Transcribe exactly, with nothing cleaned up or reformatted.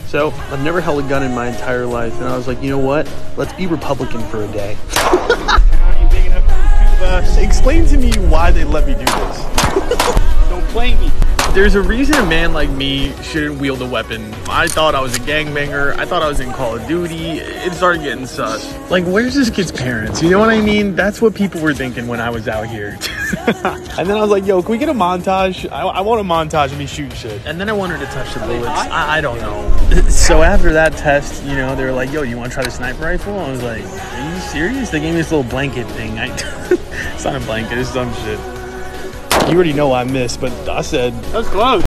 So I've never held a gun in my entire life, and I was like, you know what? Let's be Republican for a day. You big enough for the two of us? Explain to me why they let me do this. Don't play me. There's a reason a man like me shouldn't wield a weapon. I thought I was a gangbanger. I thought I was in Call of Duty. It started getting sus. Like, where's this kid's parents? You know what I mean? That's what people were thinking when I was out here. And then I was like, yo, can we get a montage? I, I want a montage of me shooting shit. And then I wanted to touch the bullets. I, I don't know. So after that test, you know, they were like, yo, you want to try the sniper rifle? I was like, are you serious? They gave me this little blanket thing. I, it's not a blanket, it's some shit. You already know I missed, but I said, That's close.